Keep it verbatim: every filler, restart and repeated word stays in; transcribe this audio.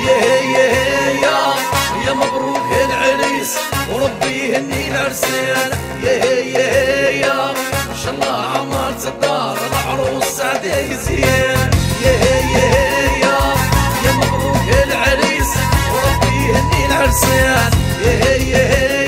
يا يا يا يا مبروك العريس وربي يهني العرسان. يا يا يا ان شاء الله عمرت الدار العروس سعدة يزين. يا يا يا يا مبروك العريس وربي يهني العرسان. يا يا